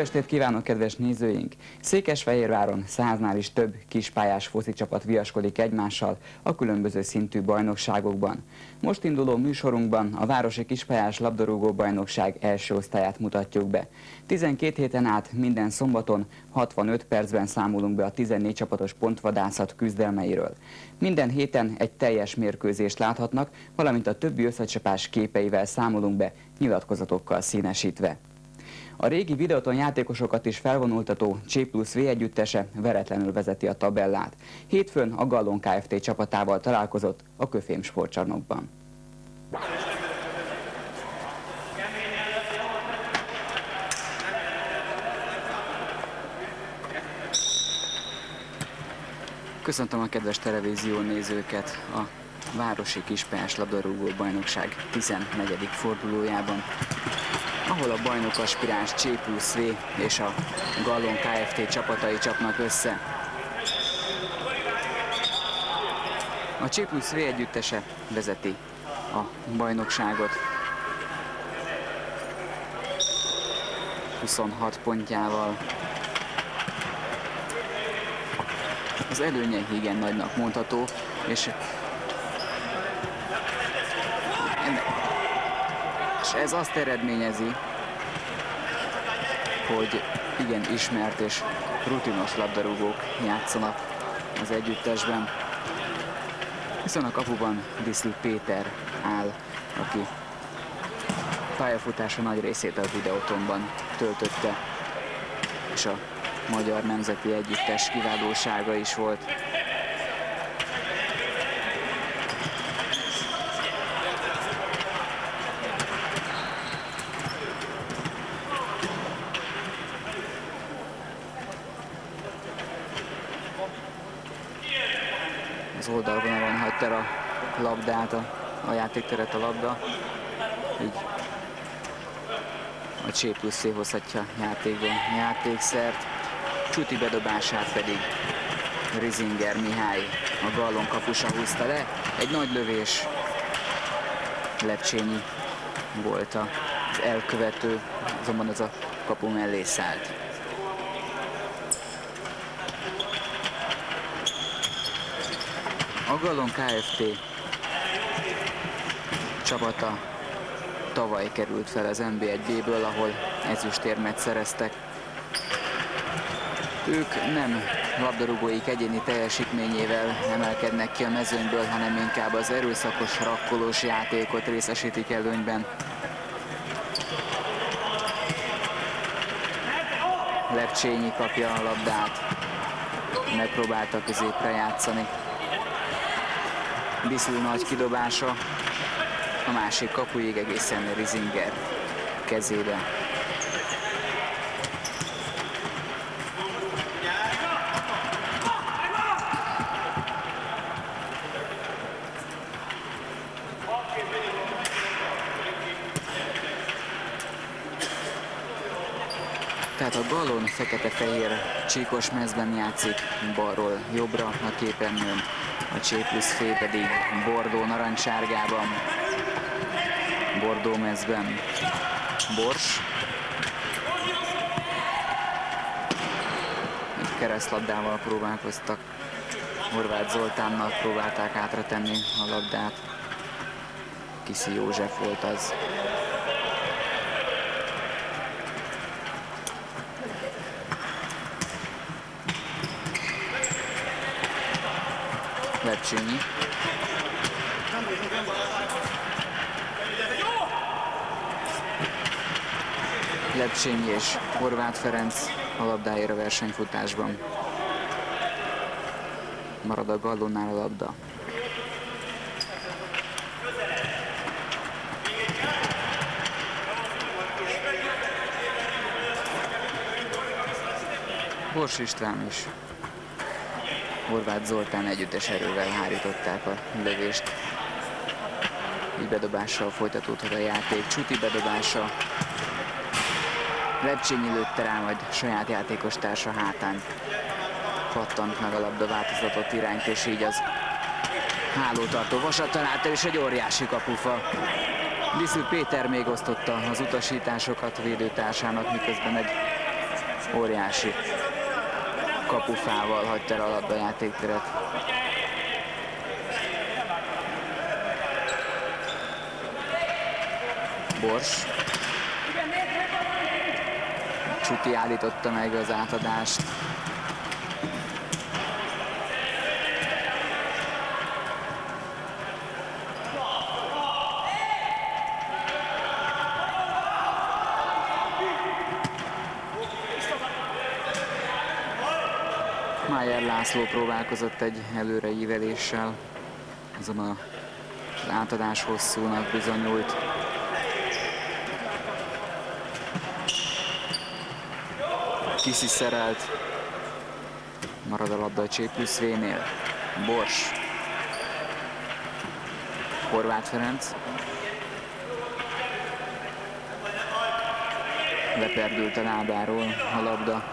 estét kívánok, kedves nézőink! Székesfehérváron 100-nál is több kispályás focicsapat viaskodik egymással a különböző szintű bajnokságokban. Most induló műsorunkban a Városi Kispályás Labdarúgó Bajnokság első osztályát mutatjuk be. 12 héten át minden szombaton 65 percben számolunk be a 14 csapatos pontvadászat küzdelmeiről. Minden héten egy teljes mérkőzést láthatnak, valamint a többi összecsapás képeivel számolunk be, nyilatkozatokkal színesítve. A régi Videoton játékosokat is felvonultató C+V együttese veretlenül vezeti a tabellát. Hétfőn a Gallon Kft. Csapatával találkozott a Köfém sportcsarnokban. Köszöntöm a kedves televízió nézőket a Városi Kispályás Labdarúgó Bajnokság 14. fordulójában, ahol a bajnok aspiráns C+V és a Gallon Kft. Csapatai csapnak össze. A C+V együttese vezeti a bajnokságot 26 pontjával. Az előnye igen nagynak mondható, és ez azt eredményezi, hogy igen ismert és rutinos labdarúgók játszanak az együttesben. Hiszen a kapuban Diszli Péter áll, aki pályafutása nagy részét a Videotonban töltötte, és a magyar nemzeti együttes kiválósága is volt. Az oldalvonalon hagyta a labdát, a játékteret a labda, így a C+V hozhatja játékba játékszert. Csuti bedobását pedig Rizinger Mihály, a Gallon kapusa húzta le. Egy nagy lövés, Lepcsényi volt az elkövető, azonban az a kapu mellé szállt. A Gallon Kft. Csapata tavaly került fel az NB1-ből, ahol ezüstérmet szereztek. Ők nem labdarúgóik egyéni teljesítményével emelkednek ki a mezőnyből, hanem inkább az erőszakos, rakkolós játékot részesítik előnyben. Lepcsényi kapja a labdát, megpróbálta középre játszani. Diszli nagy kidobása, a másik kapuig egészen Rizinger kezébe. Tehát a Gallon fekete-fehér csíkos mezben játszik, balról jobbra a képernyőn, a C+V pedig bordó narancssárgában, bordó mezben Bors. Egy keresztlabdával próbálkoztak, Horváth Zoltánnal próbálták átratenni a labdát, Kiszi József volt az. Lepcsényi. Lepcsényi és Horváth Ferenc a labdáért a versenyfutásban. Marad a Gallonnál a labda. Bors István és Horváth Zoltán együttes erővel hárították a lövést. Így bedobással folytatódhat a játék. Csuti bedobása. Lepcsényi lőtte rá, majd saját játékos társa hátán pattant meg a labda, változtatott irányt, és így az hálótartó vasat találta, és egy óriási kapufa. Diszli Péter még osztotta az utasításokat védőtársának, miközben egy Óriási kapufával hagyta el a labdajátékteret. Bors. Csuti állította meg az átadást. Májer László próbálkozott egy előreíveléssel, azonban az átadás hosszúnak bizonyult. Kiszi szerelt, marad a labda a Cséplus-V-nél. Bors. Horváth Ferenc. Leperdült a lábáról a labda.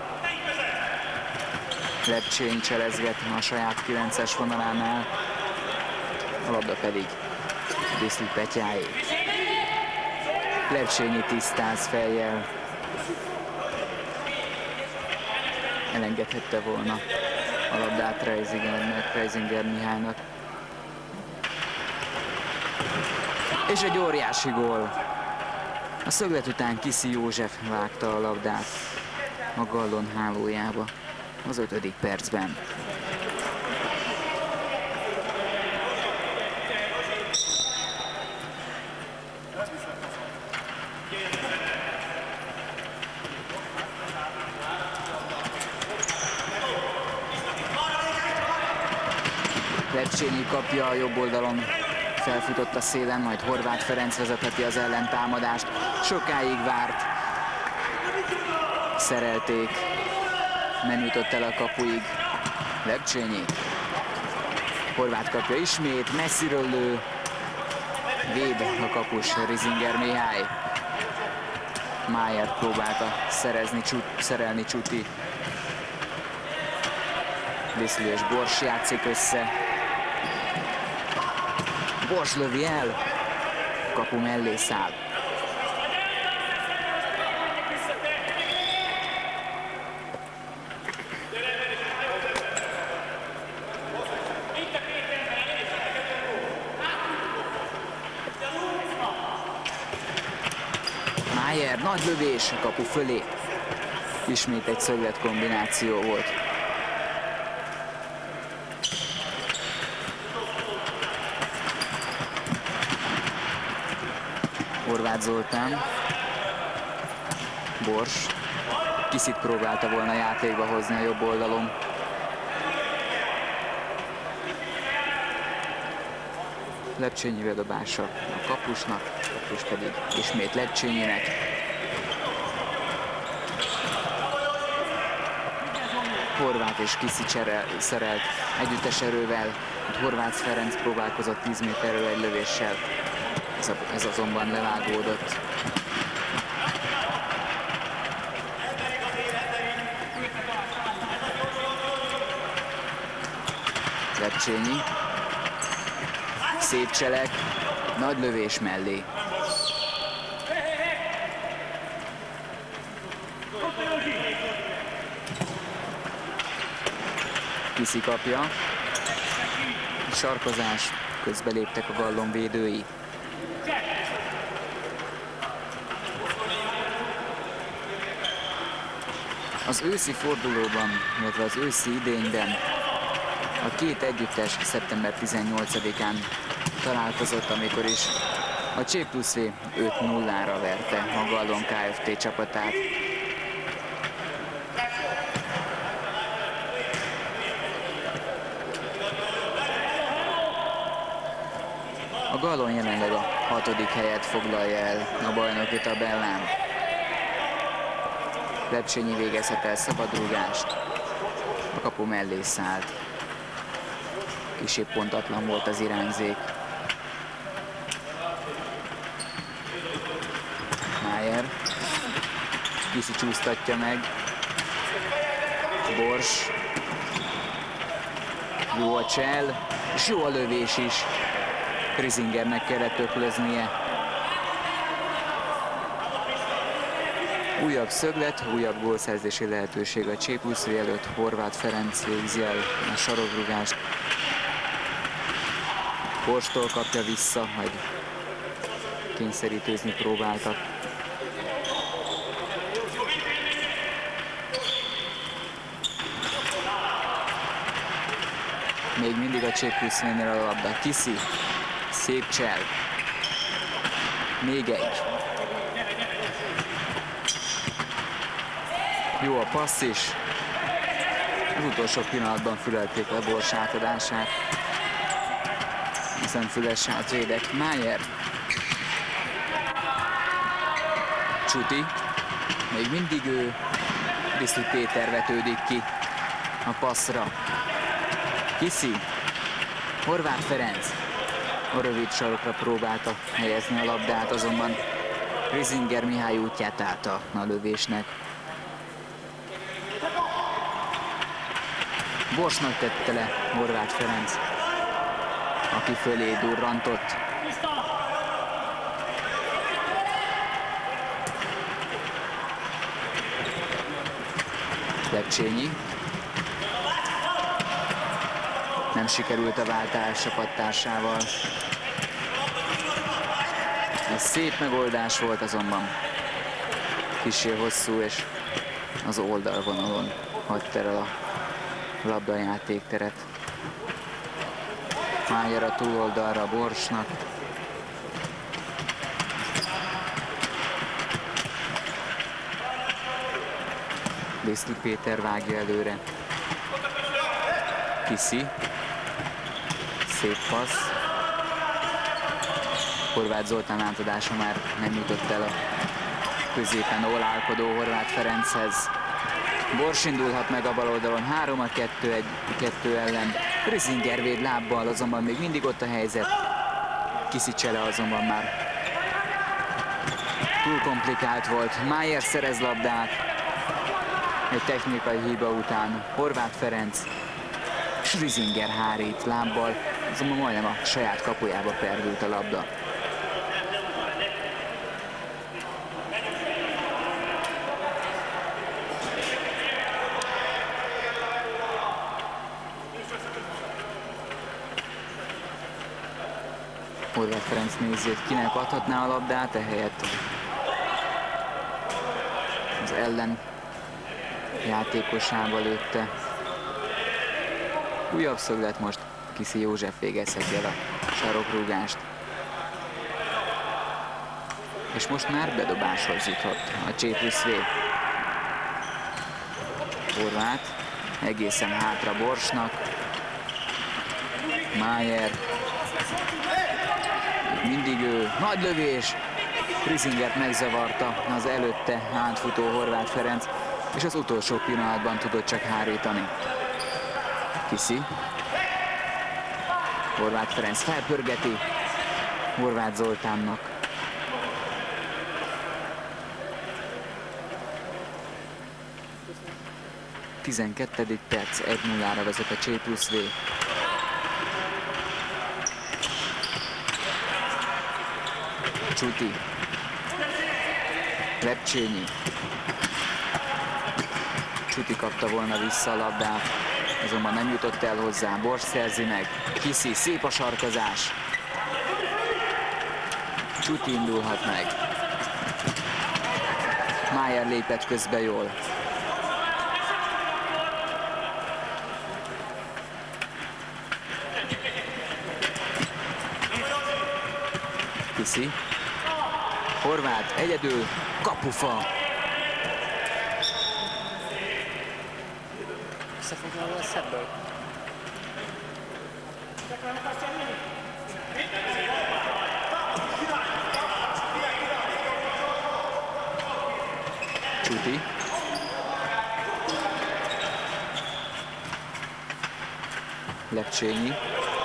Lepcsény cselezget a saját 9-es vonalánál, a labda pedig Diszli Petyáé. Lepcsényi tisztáz fejjel. Elengedhette volna a labdát Reisinger Mihálynak. És egy óriási gól. A szöglet után Kiszi József vágta a labdát a Gallon hálójába az 5. percben. Lepcsényi kapja a jobb oldalon, felfutott a szélen, majd Horváth Ferenc vezetheti az ellentámadást. Sokáig várt, szerelték, nem jutott el a kapuig. Lepcsényi. Horváth kapja ismét, messziről lő. Véd a kapus, Reisinger Mihály. Májer próbálta szerelni Csuti. Diszli és Bors játszik össze. Bors lövi el, kapu mellé száll. Májer, nagy lövés a kapu fölé. Ismét egy szöglet kombináció volt. Horváth Zoltán. Bors. Kiszit próbálta volna játékba hozni a jobb oldalon. Lepcsényi vedobása a kapusnak, kapus pedig ismét Lepcsényinek. Horváth és Kiszi szerelt együttes erővel, Horváth Ferenc próbálkozott 10 méterről egy lövéssel. Ez azonban levágódott. Lepcsényi. Szép cselek, nagy lövés mellé. Kiszi kapja. Sarkozás, közbeléptek a Gallon védői. Az őszi fordulóban, illetve az őszi idényben a két együttes szeptember 18-án találkozott, amikor is a Cséplus-V 5-0-ra verte a Gallon Kft. Csapatát. A Gallon jelenleg a 6. helyet foglalja el a bajnoki tabellán. Lepcsényi végezhet el szabadrúgást, a kapu mellé szállt. Kissé pontatlan volt az irányzék. Májer. Kiszi csúsztatja meg. Bors. Jó a csel, és jó a lövés is. Reisingernek kellett öklöznie. Újabb szöglet, újabb gólszerzési lehetőség a Csépluszvi előtt. Horváth Ferenc végzi el a sarokrúgást. Borstól kapja vissza, majd kényszerítőzni próbáltak. Még mindig a Csépluszvinél a labda. Kiszi, szép csel. Még egy. Jó a passz is. Az utolsó pillanatban fülelték le Bors átadását. Hiszen füles hátvédek. Májer. Csuti. Még mindig ő. Krisztus Péter vetődik ki a passzra. Kiszi. Horváth Ferenc. A rövid sarokra próbálta helyezni a labdát, azonban Rizinger Mihály útját állta a lövésnek. Borsnak tette le Horváth Ferenc, aki fölé durrantott. Lepcsényi. Nem sikerült a váltás csapattársával. Ez szép megoldás volt, azonban kissé hosszú, és az oldalvonalon hagyta el a labdajátékteret. Májer a túloldalra Borsnak. Krisztus Péter vágja előre. Kiszi. Szép passz. Horváth Zoltán átadása már nem jutott el a középen ólálkodó Horváth Ferenchez. Bors indulhat meg a bal oldalon, 3-2 ellen. Rizinger véd lábbal, azonban még mindig ott a helyzet. Kiszi csele azonban már túl komplikált volt. Májer szerez labdát. Egy technikai hiba után Horváth Ferenc és Rizinger hárít lábbal, azonban majdnem a saját kapujába perdült a labda. Horváth Ferenc nézi, kinek adhatná a labdát, ehelyett az ellen játékosába lőtte. Újabb szöglet most. Kiszi József végezheti el a sarokrúgást. És most már bedobáshoz juthat a Csépluszvi. Horváth egészen hátra Borsnak. Májer. Mindig ő. Nagy lövés. Rizingert megzavarta az előtte átfutó Horváth Ferenc, és az utolsó pillanatban tudott csak hárítani. Kiszi. Horváth Ferenc felpörgeti Horváth Zoltánnak. A 12. perc, 1-0-ra vezet a Csépluszvi. Csuti. Lepcsényi. Csuti kapta volna vissza a labdát, azonban nem jutott el hozzá. Bors szerzi meg. Kiszi, szép a sarkazás. Csuti indulhat meg. Májer lépett közbe jól. Kiszi. Horváth egyedül, kapufa. Összefoglaló a szebből. Csuti. Lepcsényi.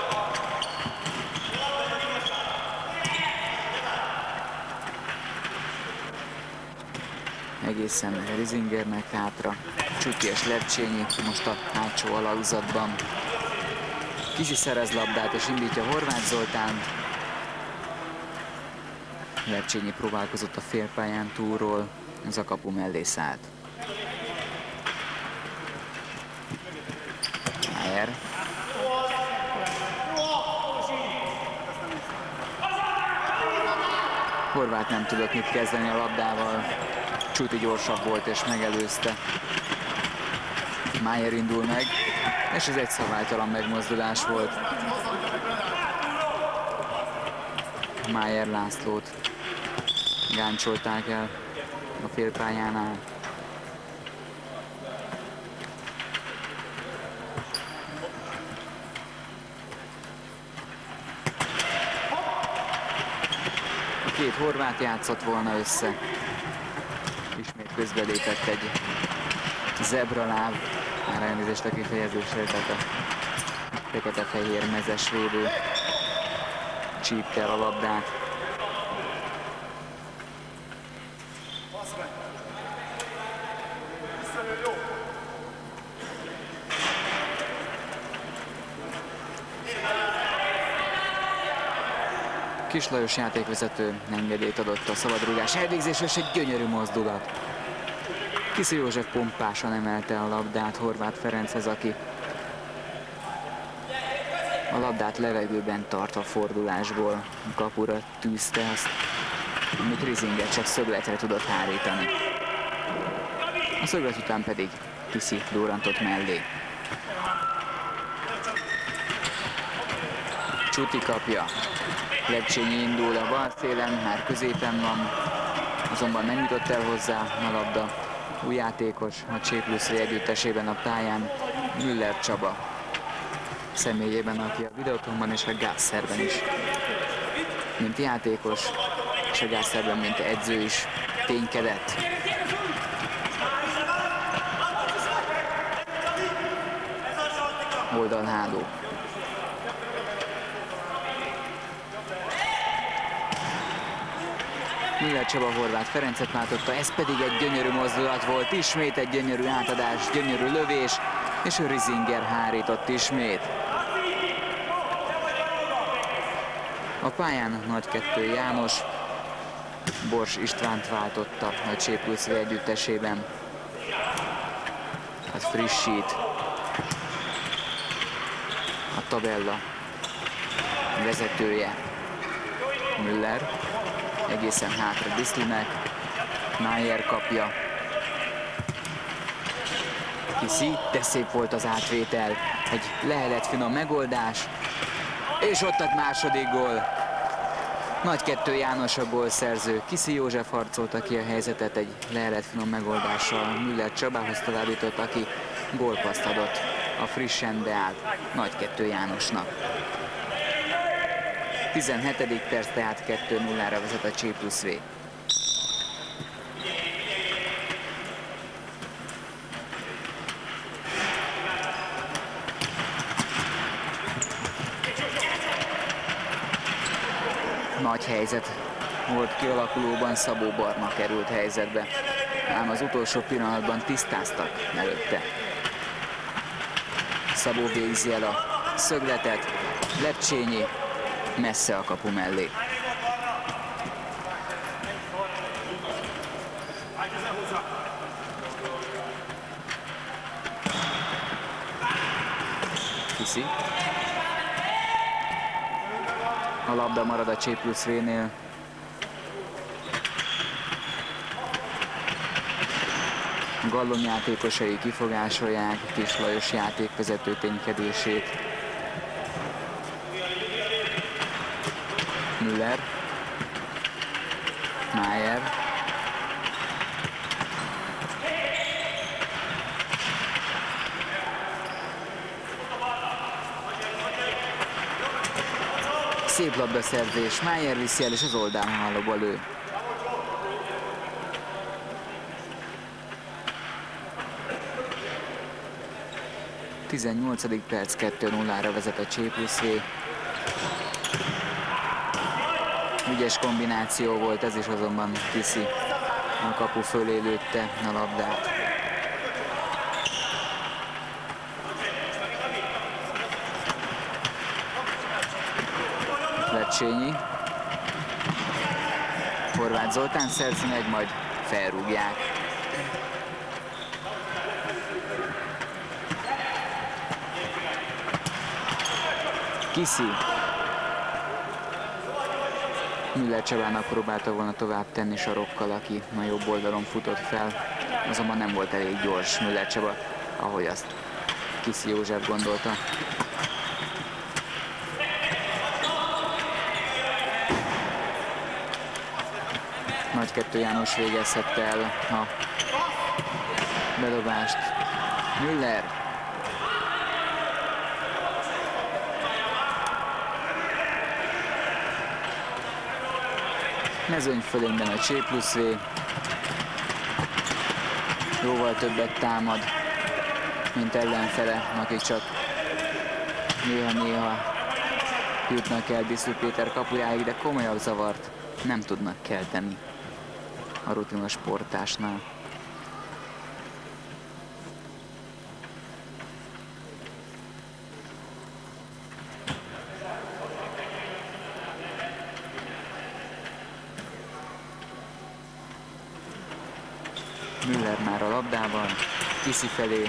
Egészen Rizingernek hátra. Csuti és Lepcsényi most a hátsó alakzatban. Kiszi szerez labdát és indítja Horváth Zoltán. Lepcsényi próbálkozott a félpályán túlról Ez a kapu mellé szállt. Mayer. Horváth nem tudott mit kezdeni a labdával. Csuti gyorsabb volt és megelőzte. Mayer indul meg, és ez egy szabálytalan megmozdulás volt. Mayer Lászlót gáncsolták el a félpályánál. A két horvát játszott volna össze. Ismét közbelépett egy zebraláb. Már elnézést a kifejezésre, tehát a fekete-fehér mezes védő csípte el a labdát. Kis Lajos játékvezető engedélyt adott a szabadrúgás elvégzésre, és egy gyönyörű mozdulat. Kiszi József pompásan emelte a labdát Horváth Ferenchez, aki a labdát levegőben tartva fordulásból kapura tűzte azt, amit Rizinger csak szögletre tudott hárítani. A szöglet után pedig Kiszi durrantott mellé. Csuti kapja. Lepcsényi indul a bal szélen, már középen van, azonban nem jutott el hozzá a labda. Új játékos a C+V együttesében a pályán, Müller Csaba személyében, aki a Videotonban és a Gásszerben is, mint játékos, és a Gásszerben, mint edző is ténykedett. Oldalháló. Müller Csaba Horváth Ferencet látotta, ez pedig egy gyönyörű mozdulat volt, ismét egy gyönyörű átadás, gyönyörű lövés, és Rizinger hárított ismét. A pályán Nagy-2 János Bors Istvánt váltotta a C+V együttesében. Hát frissít a tabella vezetője Müller. Egészen hátra Diszlinek, Mayer kapja. Kiszi, de szép volt az átvétel, egy lehelet finom megoldás, és ott a második gól. Nagy-2 János a gólszerző, Kiszi József harcolta ki a helyzetet egy lehelet finom megoldással, Müller Csabához továbbított, aki gólpasszt adott a frissen beállt Nagy-2 Jánosnak. 17. perc, tehát 2-0-ra vezet a C+V. Nagy helyzet volt kialakulóban, Szabó Barna került helyzetbe, ám az utolsó pillanatban tisztáztak előtte. Szabó végzi el a szögletet, Lepcsényi messze a kapu mellé. Kiszi. A labda marad a C+V-nél. Gallon játékosai kifogásolják Kis Lajos játékvezető ténykedését. Müller, Mayer, szép labdaszerzés, Mayer viszi el, és az oldalhálóba lő. A 18. perc, 2-0-ra vezet a C+V. Ügyes kombináció volt ez is, azonban Kiszi a kapu fölé lőtte a labdát. Lepcsényi. Horváth Zoltán szerzi meg, majd felrúgják. Kiszi. Müller Csabának próbálta volna tovább tenni sarokkal, aki a jobb oldalon futott fel, azonban nem volt elég gyors Müller Csaba, ahogy azt Kiszi József gondolta. Nagy Kettő János végezhette el a bedobást. Müller. Mezőny fölényben a C+V. Jóval többet támad, mint ellenfele, akik csak néha-néha jutnak el Diszlő Péter kapujáig, de komolyabb zavart nem tudnak kelteni a rutinos sportásnál. Müller már a labdában, Kiszi felé.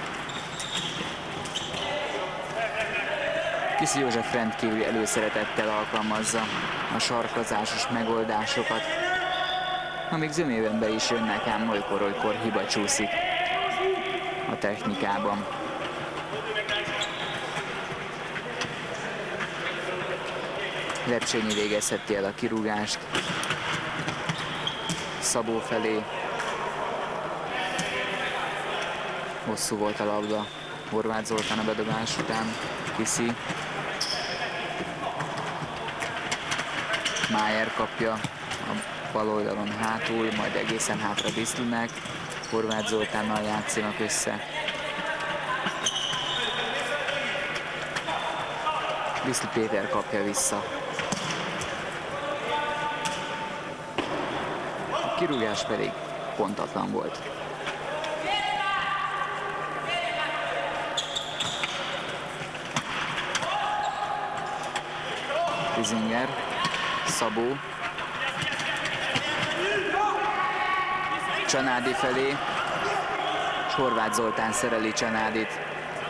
Kiszi József rendkívüli előszeretettel alkalmazza a sarkazásos megoldásokat, amíg zömében be is jönnek, ám olykor hiba csúszik a technikában. Lepsényi végezheti el a kirúgást Szabó felé. Hosszú volt a labda Horváth Zoltán a bedobás után. Kiszi. Májer kapja a bal oldalon hátul, majd egészen hátra Diszlőnek. Horváth Zoltánnal játszanak össze. Diszlő Péter kapja vissza. A kirúgás pedig pontatlan volt. Rizinger, Szabó, Csanádi felé, és Horváth Zoltán szereli Csanádit.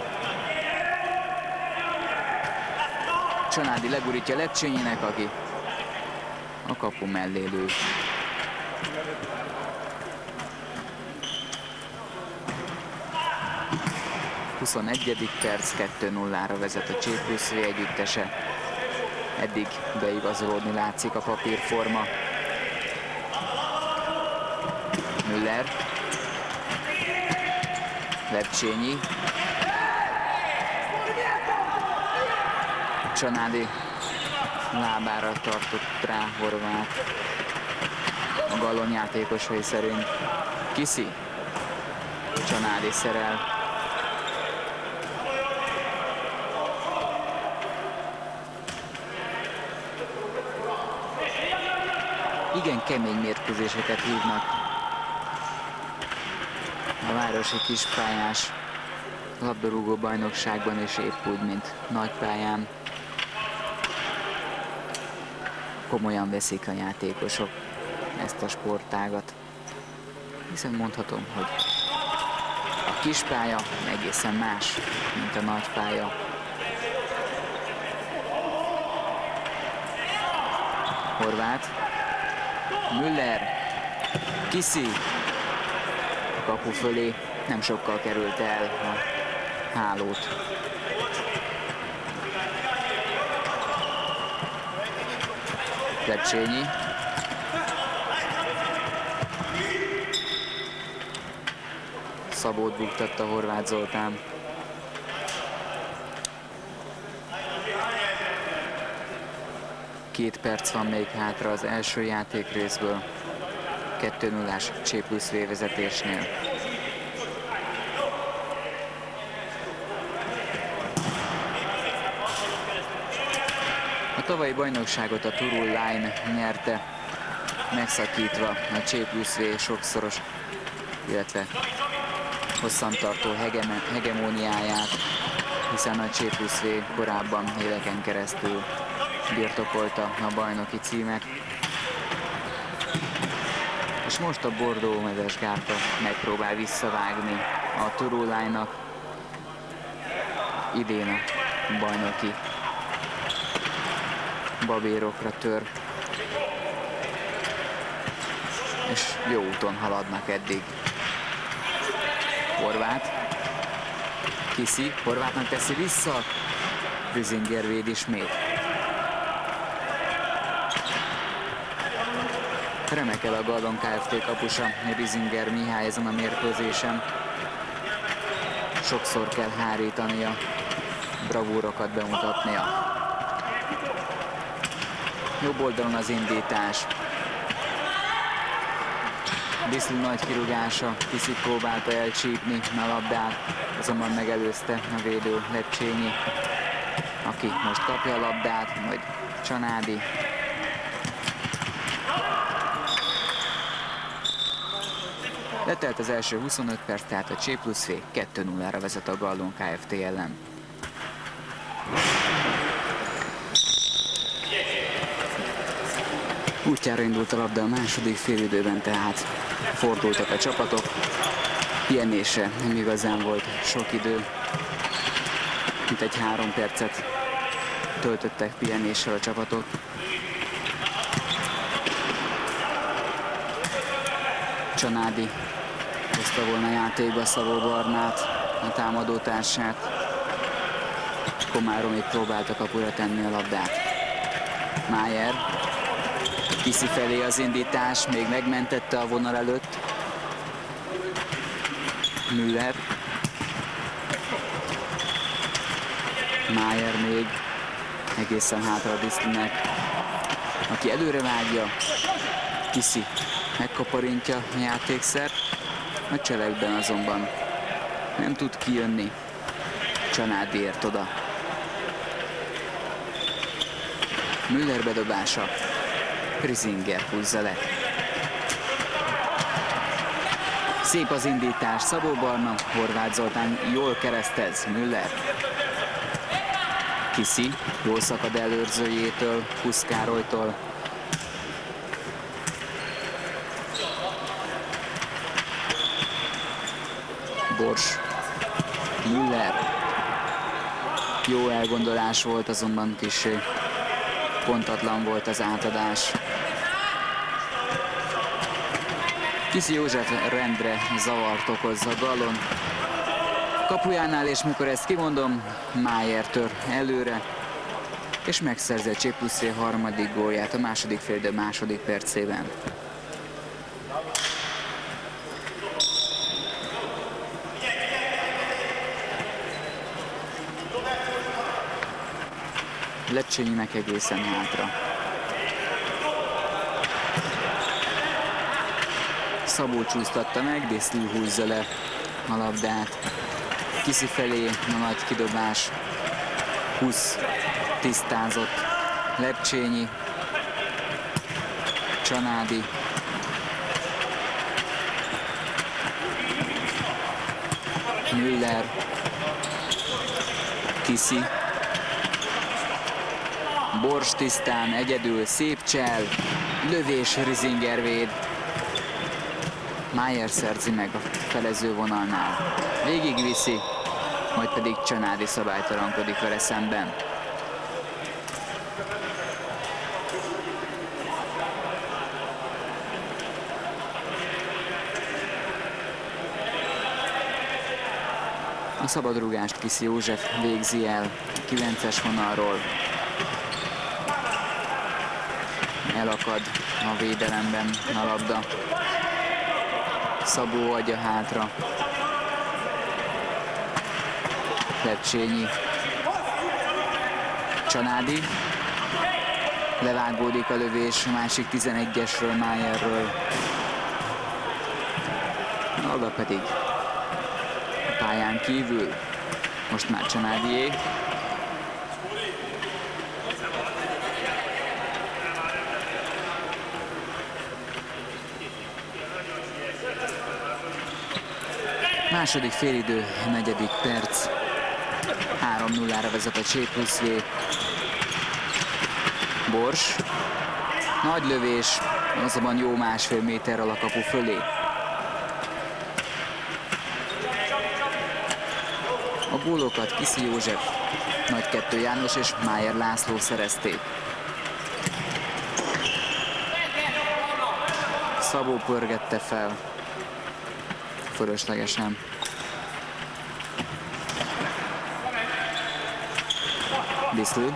Csanádi legurítja Lepcsényinek, aki a kapu mellé lő. A 21. perc, 2-0-ra vezet a C+V együttese. Eddig beigazolódni látszik a papírforma. Müller. Lepcsényi. Csanádi lábára tartott rá Horváth. A Gallon játékosai szerint. Kiszi. Csanádi szerel. Igen kemény mérkőzéseket hívnak a városi kispályás labdarúgó bajnokságban, és épp úgy, mint nagypályán. Komolyan veszik a játékosok ezt a sportágat, hiszen mondhatom, hogy a kispálya egészen más, mint a nagypálya. Horváth. Müller, Kiszi, a kapu fölé, nem sokkal került el a hálót. Lepcsényi. Szabót buktatta Horváth Zoltán. Két perc van még hátra az első játékrészből, 2-0-ás C+V vezetésnél. A tavalyi bajnokságot a Turul Line nyerte, megszakítva a C+V sokszoros, illetve hosszantartó hegemóniáját, hiszen a C+V korábban éveken keresztül birtokolta a bajnoki címet, és most a Bordó Mezesgárda megpróbál visszavágni a Turulájnak, idén a bajnoki babérokra tör, és jó úton haladnak eddig. Horváth, Kiszi, Horváthnak teszi vissza, Rizinger véd ismét. Remekel a Gallon Kft. Kapusa, Rizinger Mihály ezen a mérkőzésen. Sokszor kell hárítania, bravúrokat bemutatnia. Jobb oldalon az indítás. Diszli nagy kirúgása, Kiszi próbálta elcsípni a labdát, azonban megelőzte a védő Lepcsényi, aki most kapja a labdát, majd Csanádi. Letelt az első 25 perc, tehát a C+V 2-0-ra vezet a Gallon Kft. Ellen. Útjára indult a labda a második félidőben, tehát fordultak a csapatok. Pihenésre nem igazán volt sok idő, mint egy 3 percet töltöttek pihenéssel a csapatok. Csanádi hozta volna játékba Szabó Barnát, a támadótársát. Komáromék próbálta kapura tenni a labdát. Májer, Kiszi felé az indítás, még megmentette a vonal előtt. Müller. Májer még egészen hátra a Diszlinek, aki előre vágja. Kiszi megkaparintja a játékszert, a cselekben azonban nem tud kijönni. Csanádi ért oda. Müller bedobása. Rizinger húzza le. Szép az indítás, Szabó Barna, Horváth Zoltán jól keresztez, Müller. Kiszi, jól szakad előrzőjétől, Puszkárolytól. Bors, Müller. Jó elgondolás volt, azonban kissé pontatlan volt az átadás. Kiszi József rendre zavart okoz a Gallon kapujánál, és mikor ezt kimondom, Májer tör előre, és megszerzi a C+V harmadik gólját a második félidő második percében. Lepcsényi meg egészen hátra. Szabó csúsztatta meg, Diszli húzza le a labdát. Kiszi felé a nagy kidobás. 20 tisztázott. Lepcsényi. Csanádi. Müller. Kiszi. Bors tisztán, egyedül, szép csel, lövés, Rizinger véd. Májer szerzi meg a felező vonalnál. Végigviszi, majd pedig Csanádi szabálytalankodik vele szemben. A szabadrúgást Kiszi József végzi el 9-es vonalról. Elakad a védelemben a labda. Szabó adja hátra. Lepcsényi. Csanádi. Levágódik a lövés a másik 11-esről, Májerről. A labda pedig a pályán kívül. Most már Csanádié. Második félidő, 4. perc. 3-0-ra vezet a C+V. Bors. Nagy lövés, azonban jó 1,5 méterrel a kapu fölé. A gólokat Kiszi József, Nagy Kettő János és Májer László szerezték. Szabó pörgette fel fölöslegesen. Viszlő.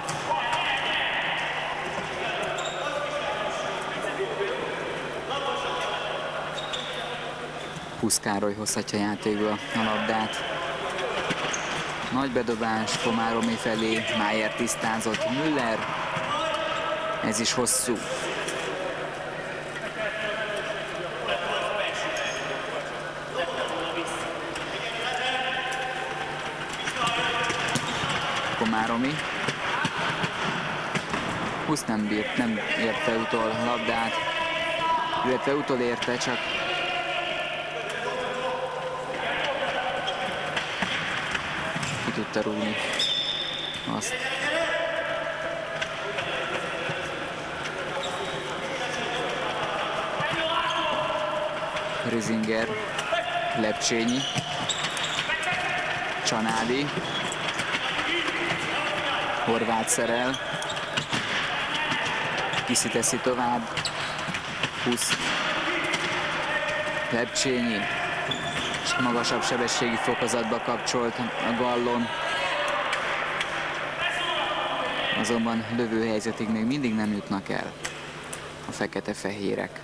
Puszkároly hozhatja játékba a labdát. Nagy bedobás Komáromi felé, Májer tisztázott, Müller. Ez is hosszú. Komáromi. Husz nem érte utol a labdát, illetve utolérte, csak ki tudta rúgni azt. Rizinger, Lepcsényi, Csanádi, Horváth szerel, Kiszi teszi tovább, Husz, Lepcsényi, és magasabb sebességi fokozatba kapcsolt a gallon. Azonban lövőhelyzetig még mindig nem jutnak el a fekete-fehérek.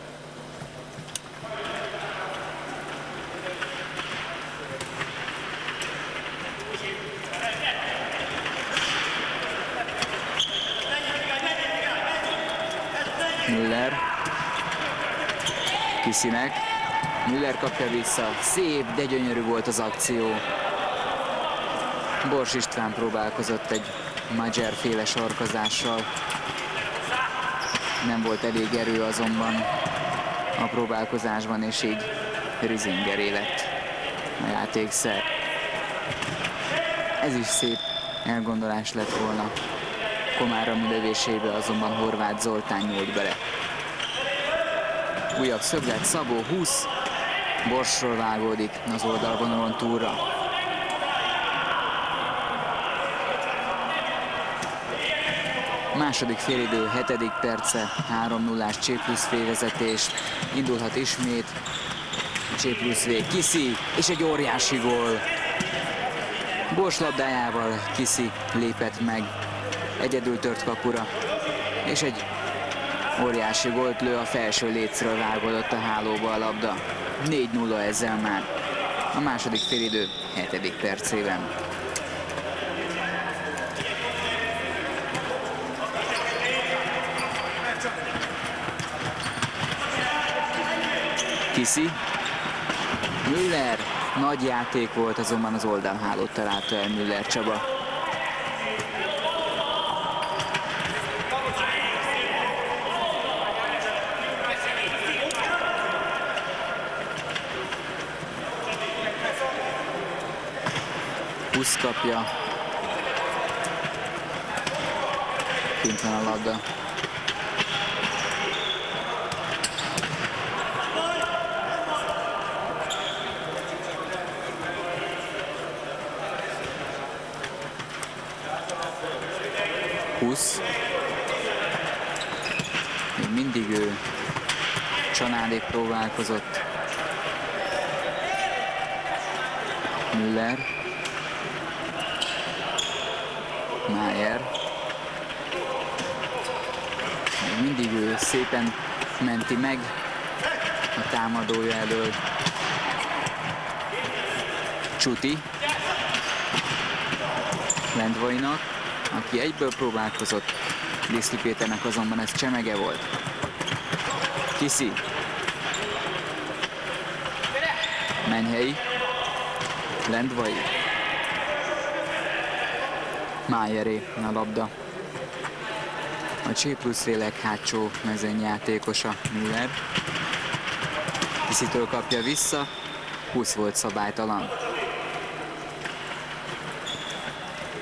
Müller, Kiszinek, Müller kapja vissza, szép, de gyönyörű volt az akció. Bors István próbálkozott egy Magyar-féle sarkazással, nem volt elég erő azonban a próbálkozásban, és így Rizingeré lett a játékszer. Ez is szép elgondolás lett volna. Komáromi lövésébe azonban Horváth Zoltán nyúlt bele. Újabb szöglet, Szabó 20, Borsról vágódik az oldalvonalon túlra. Második félidő 7. perce, 3-0-ás C+V vezetés. Indulhat ismét C+V, Kiszi, és egy óriási gól. Bors labdájával Kiszi lépett meg, egyedül tört kapura, és egy óriási gólt lő, a felső lécről vágódott a hálóba a labda. 4-0 ezzel már a második félidő 7. percében. Kiszi, Müller, nagy játék volt, azonban az oldalhálót találta el Müller Csaba. Husz kapja, kint van a labda. Husz, még mindig ő, Csanádék próbálkozott, Müller, Májer, még mindig ő szépen menti meg a támadója elől, Csuti, Lendvainak, aki egyből próbálkozott, Liszti Péternek azonban ez csemege volt. Kiszi, Mennyhelyi, Lendvai, Májeré a labda. A C+V leghátsó mezőnyjátékosa Müller. Kiszitől kapja vissza, 20 volt szabálytalan.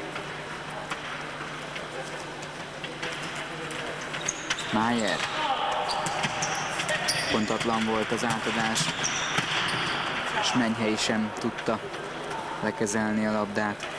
Májer, Pontatlan volt az átadás, és Menyhei sem tudta lekezelni a labdát.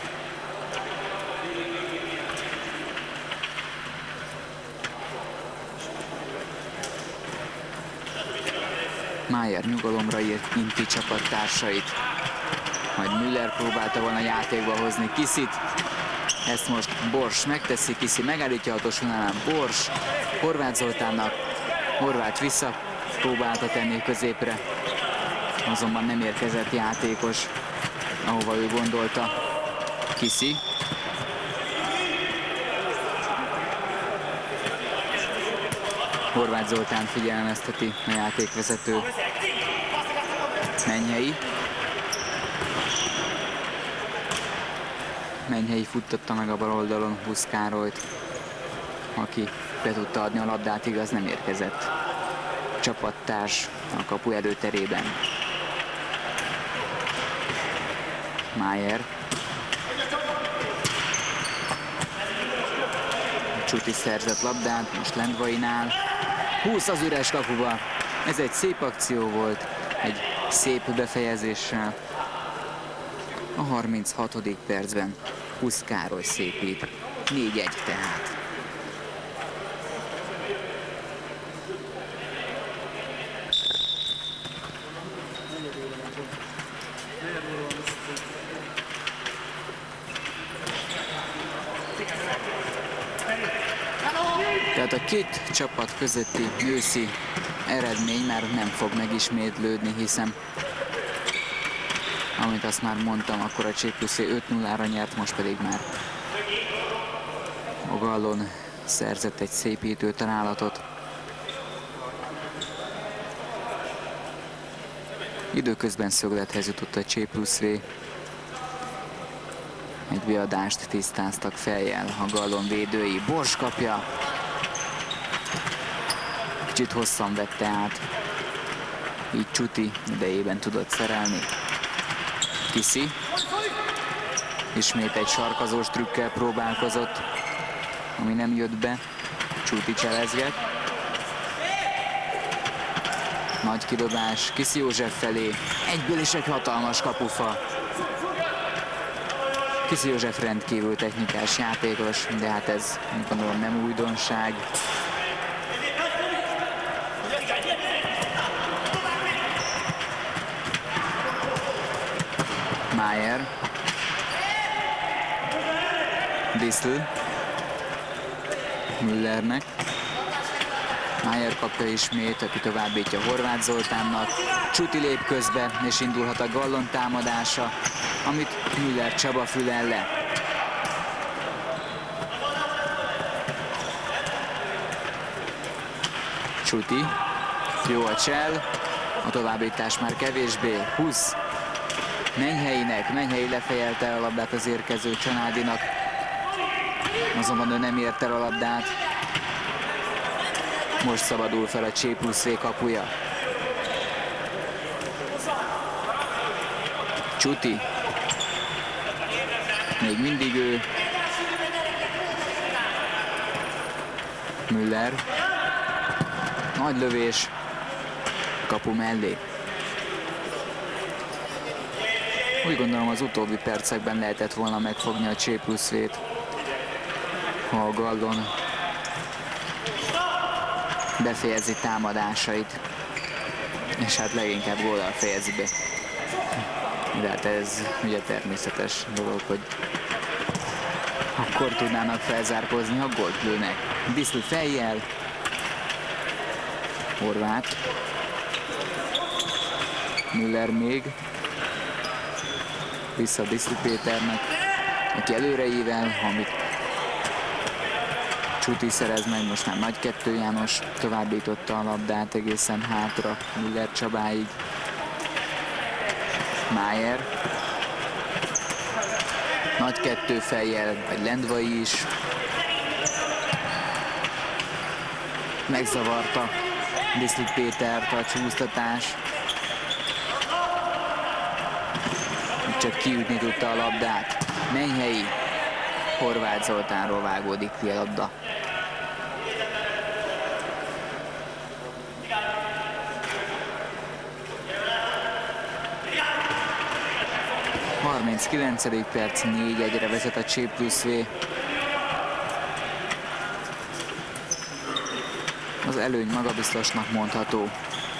Mayer nyugalomra inti csapattársait. Majd Müller próbálta volna játékba hozni Kisit. Ezt most Bors megteszi, Kiszi megállítja a vonalán. Bors Horváth Zoltánnak. Horváth vissza próbálta tenni középre. Azonban nem érkezett játékos, ahova ő gondolta. Kiszi. Horváth Zoltán figyelmezteti a játékvezető. Menyhei. Menyhei futtatta meg a bal oldalon Husz Károlyt, aki be tudta adni a labdát, igaz, nem érkezett csapattárs a kapu előterében. Mayer. Csuti szerzett labdát, most Lendvainál. 20 az üres kapuba. Ez egy szép akció volt, egy szép befejezéssel. A 36. percben Husz Károly szépít. 4-1 tehát. Tehát a két csapat közötti őszi eredmény már nem fog megismétlődni, hiszen amit azt már mondtam, akkor a Csépluszé 5-0-ra nyert, most pedig már a Gallon szerzett egy szépítő találatot. Időközben szöglethez jutott a Csépluszé. Egy beadást tisztáztak fejjel a Gallon védői. Bors kapja. Kicsit hosszan vette át. Így Csuti idejében tudott szerelni. Kiszi. Ismét egy sarkazós trükkel próbálkozott, ami nem jött be. Csuti cselezget. Nagy kidobás Kiszi József felé. Egyből is egy hatalmas kapufa. Kiszi József rendkívül technikás játékos, de hát ez gondolom nem újdonság. Mayer. Diszl. Müllernek. Mayer kapja ismét, aki továbbítja Horváth Zoltánnak. Csuti lép közbe, és indulhat a Gallon támadása, amit Müller Csaba fülel le. Csuti. Jó a csel. A továbbítás már kevésbé. Husz. Menyheinek. Menyhei lefejelte a labdát az érkező Csanádinak. Azonban ő nem ért el a labdát. Most szabadul fel a Csépluszé kapuja. Csuti. Még mindig ő. Müller. Nagy lövés. Kapu mellé. Úgy gondolom, az utóbbi percekben lehetett volna megfogni a Csépluszét, ha a Gallon befejezi támadásait, és hát leginkább góllal fejezi be. De hát ez ugye természetes dolog, hogy akkor tudnának felzárkózni, ha gólt lőnek. Diszl fejjel. Horváth. Müller még. Vissza Diszl Péternek, aki előre ível, amit Csuti szerez meg, most már Nagy Kettő János továbbította a labdát egészen hátra Müller Csabáig. Mayer. Nagy Kettő fejjel, vagy Lendvai is. Megzavarta Diszl Pétert a csúsztatás. Csak kiütni tudta a labdát. Menyhei. Horváth Zoltánról vágódik ki a labda. 39. perc, 4-1-re vezet a C+V. Az előny magabiztosnak mondható.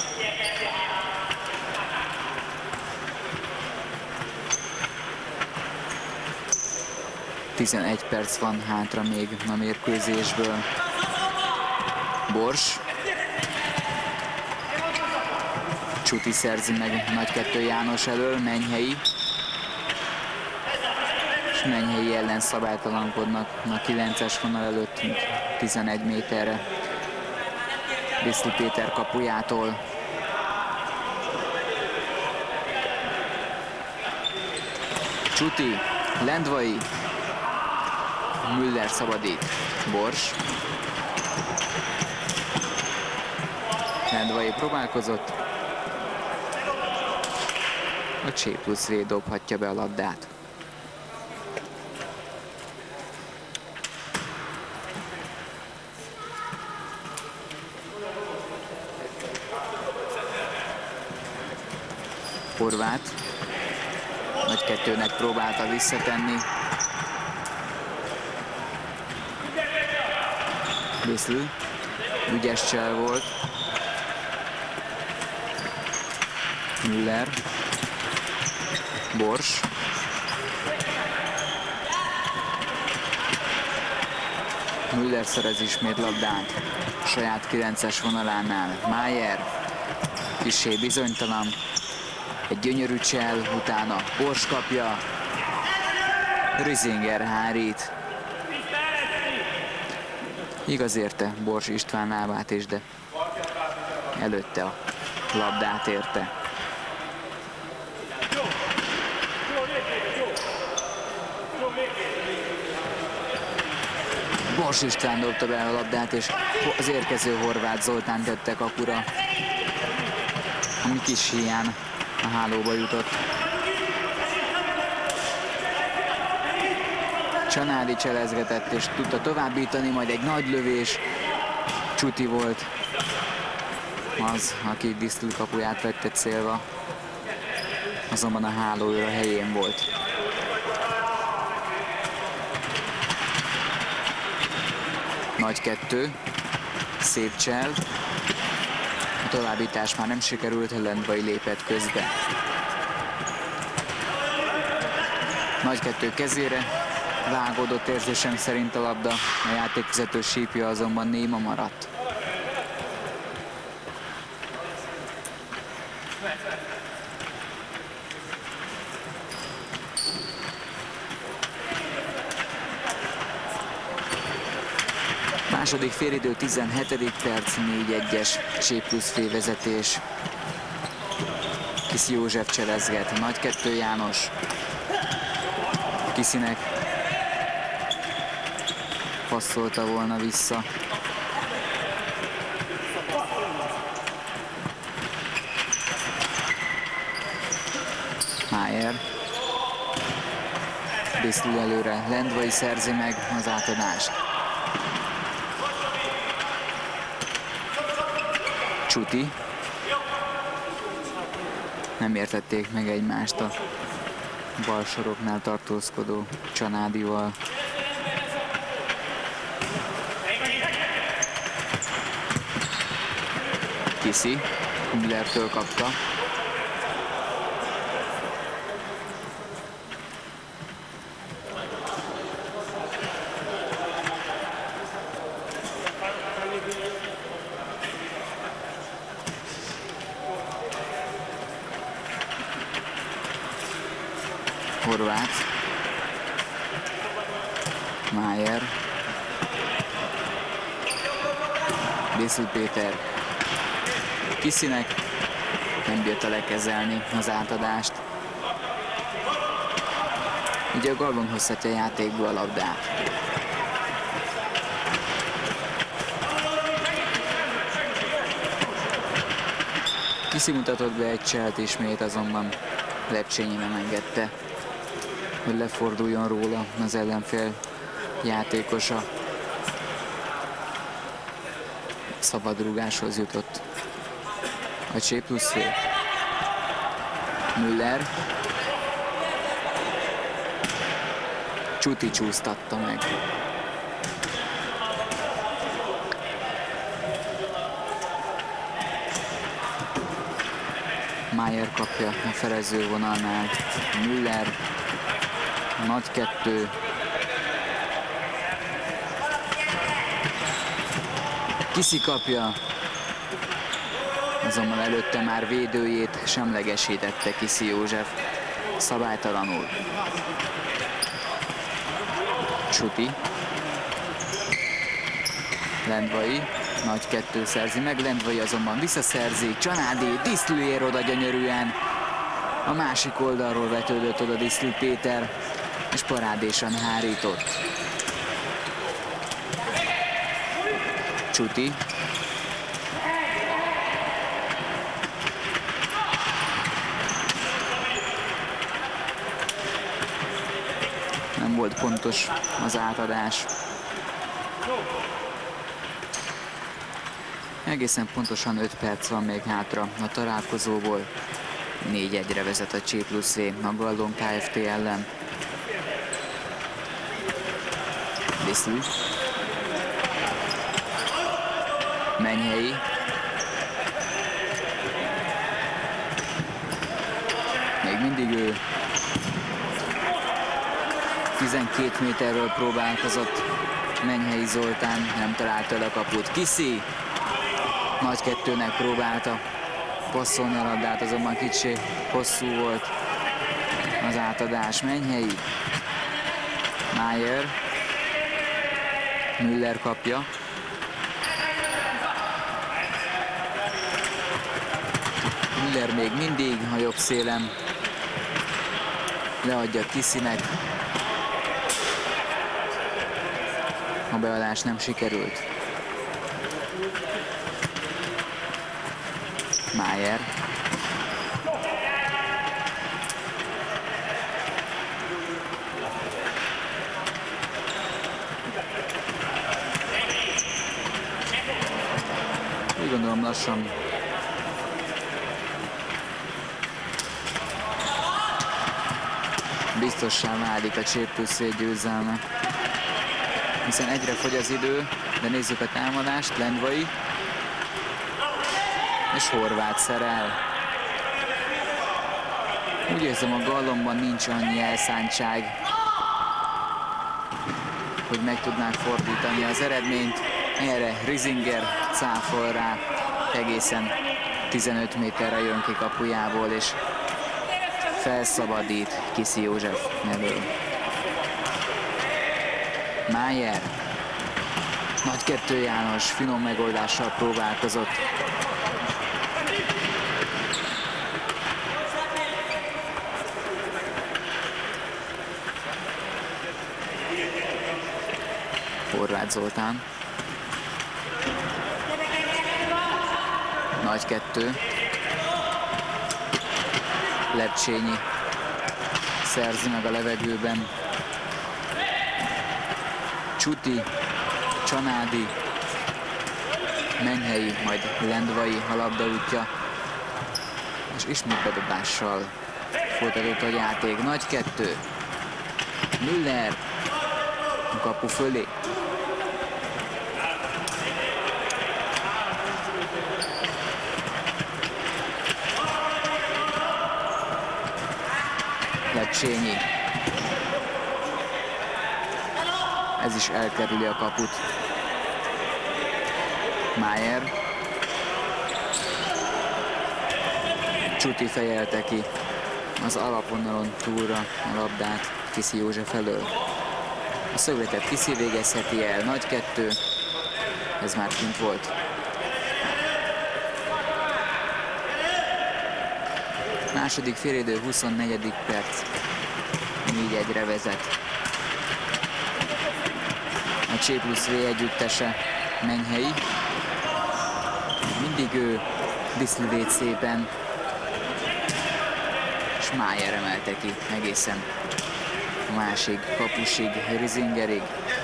Tizenegy perc van hátra még a mérkőzésből. Bors. Csuti szerzi meg Nagy 2 János elől, Menyhelyi. És Menyhelyi ellen szabálytalankodnak a 9-es vonal előtt 11 méterre. Viszli Péter kapujától. Csuti, Lendvai. Müller szabadít. Bors. Lendvai próbálkozott. A C+V dobhatja be a labdát. Horváth. Nagy 2-nek próbálta visszatenni. Viszl. Ügyes csel volt. Müller. Bors. Müller szerez ismét labdát. Saját 9-es vonalánál. Májer. Kissé bizonytalan. Egy gyönyörű csel, utána Bors kapja. Rizinger hárít. Igaz érte Bors István lábát is, de előtte a labdát érte. Bors István dobta be a labdát, és az érkező Horváth Zoltán tette kapura, ami kis híján a hálóba jutott. Csanádi cselezgetett, és tudta továbbítani, majd egy nagy lövés. Csuti volt az, aki Disztl kapuját vette célba. Azonban a hálóőr a helyén volt. Nagy 2. Szép csel. A továbbítás már nem sikerült, Lendvai lépett közbe. Nagy 2 kezére vágódott érzésem szerint a labda, a játékvezető sípja azonban néma maradt. Második félidő, 17. perc, 4-1-es C+V vezetés. Kiszi József cselezget, Nagy 2 János. Kiszinek passzolta volna vissza. Májer. Disztl előre, Lendvai szerzi meg az átadást. Csuti. Nem értették meg egymást a bal soroknál tartózkodó Csanádival. Kiszi. Müllertől kapta. Horváth. Májer. Viszli Péter. Kiszinek nem bírta lekezelni az átadást. Így a Galvon hozhatja játékból a labdát. Kiszi mutatott be egy cselt ismét, azonban Lepcsényi nem engedte, hogy leforduljon róla az ellenfél játékosa. Szabadrúgáshoz jutott a C+V. Müller. Csuti csúsztatta meg. Mayer kapja a felezővonalnál. Müller. Nagy kettő. Kiszi kapja. Azonban előtte már védőjét semlegesítette Kiszi József. Szabálytalanul. Csuti. Lendvai. Nagy kettő szerzi meg, Lendvai azonban visszaszerzi. Csanádi, Diszlő ér oda gyönyörűen. A másik oldalról vetődött oda Diszlő Péter, és parádésan hárított. Csuti. Nem volt pontos az átadás. Egészen pontosan 5 perc van még hátra a találkozóból. 4-1-re vezet a C+V a Gallon Kft. Ellen. Diszlő. Menyhelyi. Még mindig ő. 12 méterről próbálkozott Menyhelyi Zoltán, nem találta el a kaput. Kiszi. Nagy kettőnek próbálta passzolni a labdát, azonban kicsi hosszú volt az átadás. Menyhelyi. Mayer. Müller kapja. Müller még mindig a jobb szélen. Leadja Kiszinek. A beadás nem sikerült. Mayer. Úgy gondolom lassan biztossá válik a C+V győzelme, hiszen egyre fogy az idő, de nézzük a támadást. Lendvai és Horváth szerel. Úgy érzem, a Gallonban nincs annyi elszántság, hogy meg tudnák fordítani az eredményt. Erre Rizinger cáfol rá, egészen 15 méterre jön ki kapujából, és felszabadít Kiszi József elől. Mayer. Nagy kettő János finom megoldással próbálkozott. Horváth Zoltán. Nagy kettő. Lepcsényi szerzi meg a levegőben. Csuti, Csanádi, Menyhelyi, majd Lendvai a labdaútja. És ismét bedobással folytatott a játék. Nagy kettő. Müller a kapu fölé. Lepcsényi. Ez is elkerüli a kaput. Mayer. Csuti fejelte ki az alapvonalon túlra a labdát Kiszi József elől. A szögletet Kiszi végezheti el. Nagy kettő. Ez már kint volt. Második félidő, 24. perc. 4-1-re vezet a C+V együttese. Menyhelyi. Mindig ő Diszlővét szépen. És Mayer emelte ki egészen a másik kapusig, Rizingerig.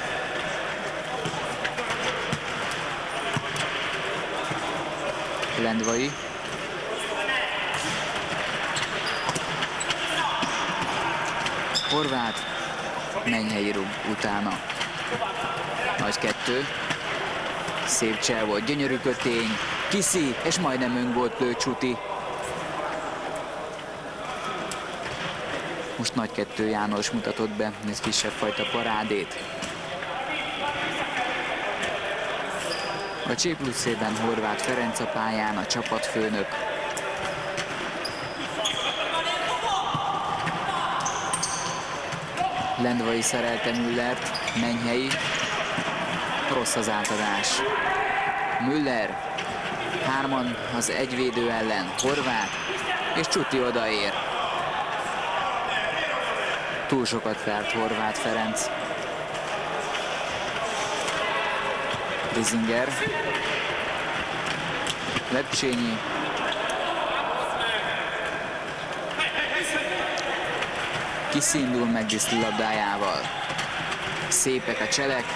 Lendvai. Horváth. Mennyhelyi rúg utána. Nagy kettő. Szép csel volt, gyönyörű kötény. Kiszi, és majdnem öngolt lő Csuti. Most nagy kettő János mutatott be egy kisebb fajta parádét. A C+C-ben Horváth Ferenc a pályán, a csapatfőnök. Lendvai szerelte Müllert, Mennyhelyi. Rossz az átadás. Müller, hárman az egyvédő ellen, Horváth, és Csuti odaér. Túl sokat vert Horváth Ferenc. Rizinger. Lepcsényi. Kiszindul meg Diszli labdájával. Szépek a cselek.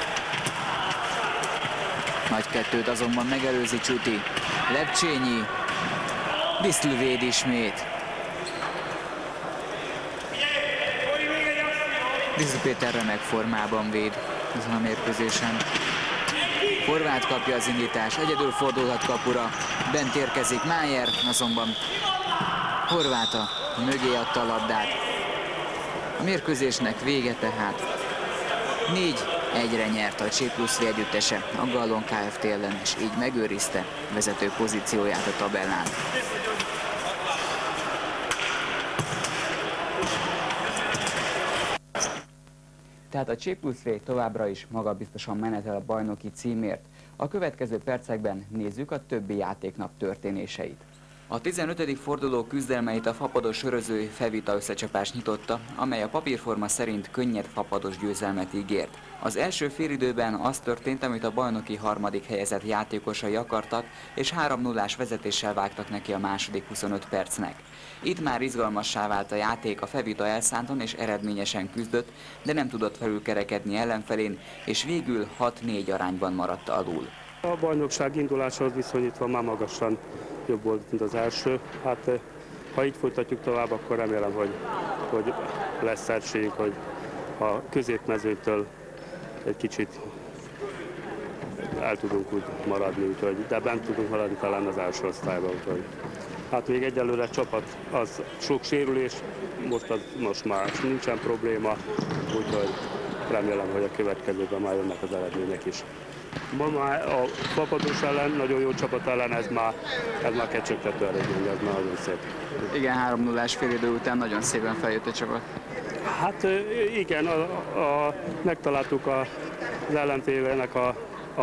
Nagy kettőt azonban megelőzi Csuti. Lepcsényi. Diszli véd ismét. Diszli Péter remek formában véd ezen a mérkőzésen. Horváth kapja az indítást, egyedül fordulhat kapura. Bent érkezik Májer, azonban Horváth mögé adta a labdát. A mérkőzésnek vége tehát. 4-1-re nyert a C+V együttese a Gallon Kft. Ellen, és így megőrizte vezető pozícióját a tabellán. Tehát a C+V továbbra is magabiztosan menetel a bajnoki címért. A következő percekben nézzük a többi játéknap történéseit. A 15. forduló küzdelmeit a fapados sörözői Fevita összecsapás nyitotta, amely a papírforma szerint könnyed fapados győzelmet ígért. Az első félidőben az történt, amit a bajnoki harmadik helyezett játékosai akartak, és 3-0-ás vezetéssel vágtak neki a második 25 percnek. Itt már izgalmassá vált a játék, a Fevita elszántan és eredményesen küzdött, de nem tudott felülkerekedni ellenfelén, és végül 6-4 arányban maradt alul. A bajnokság indulásához viszonyítva már magasan jobb volt, mint az első. Hát ha így folytatjuk tovább, akkor remélem, hogy lesz esélyünk, hogy a középmezőtől egy kicsit el tudunk úgy maradni, úgyhogy, de bent tudunk maradni talán az első osztályban. Úgyhogy. Hát még egyelőre csapat, az sok sérülés, most már nincsen probléma, úgyhogy remélem, hogy a következőben már jönnek az eredmények is. Ma már a Fapados ellen, nagyon jó csapat ellen, ez már kecsegtető eredmény, ez már nagyon szép. Igen, 3-0-ás félidő után nagyon szépen feljött a csapat. Hát igen, megtaláltuk az ellenfélnek a